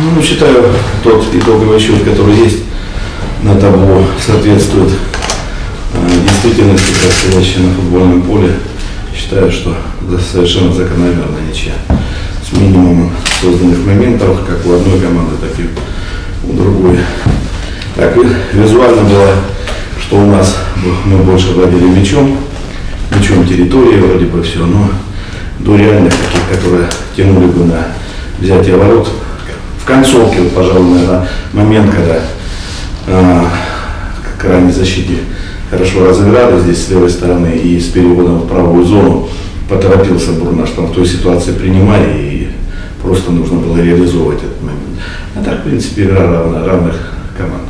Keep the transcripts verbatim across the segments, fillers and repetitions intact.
Ну, считаю, тот итоговый счет, который есть на табло, соответствует э, действительности, происходящей на футбольном поле. Считаю, что совершенно закономерная ничья. С минимумом созданных моментов, как у одной команды, так и у другой. Так, визуально было, что у нас мы больше владели мячом, мячом территории, вроде бы все, но до реальных таких, которые тянули бы на взятие ворот. В концовке, вот, пожалуй, наверное, момент, когда э, крайней защите хорошо разыграли здесь с левой стороны и с переводом в правую зону, поторопился Бурнаш там в той ситуации принимая, и просто нужно было реализовывать этот момент. А так, в принципе, игра равна, равных команд.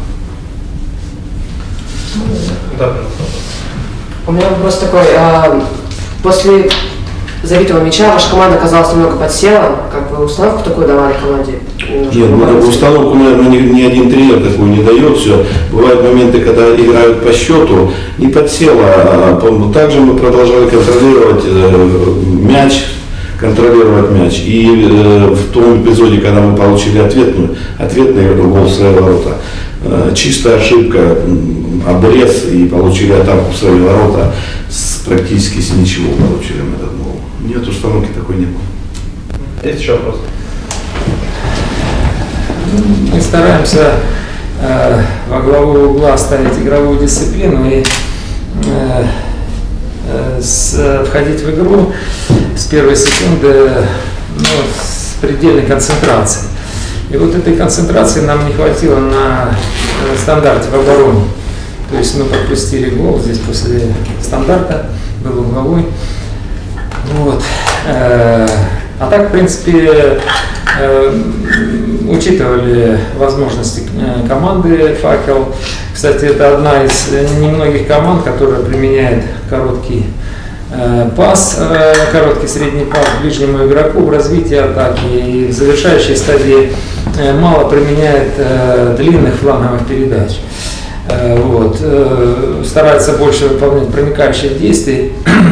Да. У меня вопрос такой. А, после забитого мяча ваша команда оказалась немного подсела. Как вы установку такую давали команде? Нет, ну, такую установку, наверное, ни, ни один тренер такую не дает. Все. Бывают моменты, когда играют по счету, не подсела. А, также мы продолжали контролировать э, мяч, контролировать мяч. И э, в том эпизоде, когда мы получили ответную, ответный гол в свои ворота, э, чистая ошибка, обрез, и получили атаку в свои ворота, с, практически с ничего получили мы этот гол. Нет, установки такой не было. Есть еще вопрос? Мы стараемся э, во главу угла ставить игровую дисциплину и э, э, с, входить в игру с первой секунды, ну, с предельной концентрацией. И вот этой концентрации нам не хватило на э, стандарте в обороне. То есть мы пропустили гол здесь после стандарта, был угловой. Вот. Э, а так, в принципе, э, учитывали возможности команды «Факел». Кстати, это одна из немногих команд, которая применяет короткий э, пас, э, короткий средний пас ближнему игроку в развитии атаки. И в завершающей стадии э, мало применяет э, длинных фланговых передач. Э, вот. Э, старается больше выполнять проникающих действий.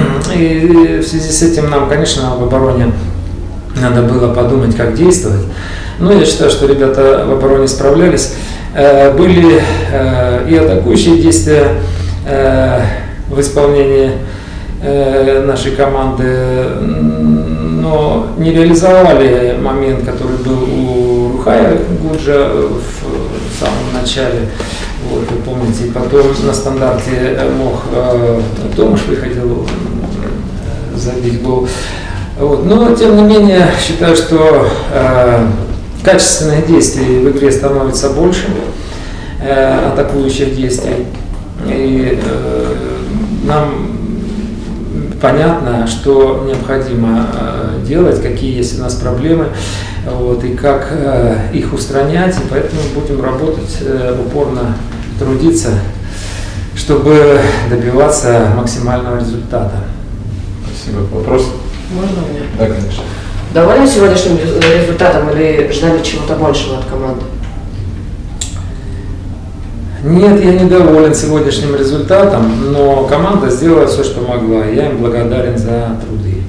И в связи с этим нам, конечно, в обороне надо было подумать, как действовать. Но я считаю, что ребята в обороне справлялись. Э, были э, и атакующие действия э, в исполнении э, нашей команды, но не реализовали момент, который был у Рухая Гуджа в самом начале. Вот, вы помните, потом на стандарте мог э, Томаш выходил э, забить гол. Вот. Но, тем не менее, считаю, что э, качественных действий в игре становится больше, э, атакующих действий. И э, нам понятно, что необходимо э, делать, какие есть у нас проблемы, вот, и как э, их устранять. И поэтому будем работать, э, упорно трудиться, чтобы добиваться максимального результата. Спасибо. Вопрос? Можно мне? Да, конечно. Довольны сегодняшним результатом или ждали чего-то большего от команды? Нет, я не доволен сегодняшним результатом, но команда сделала все, что могла. Я им благодарен за труды.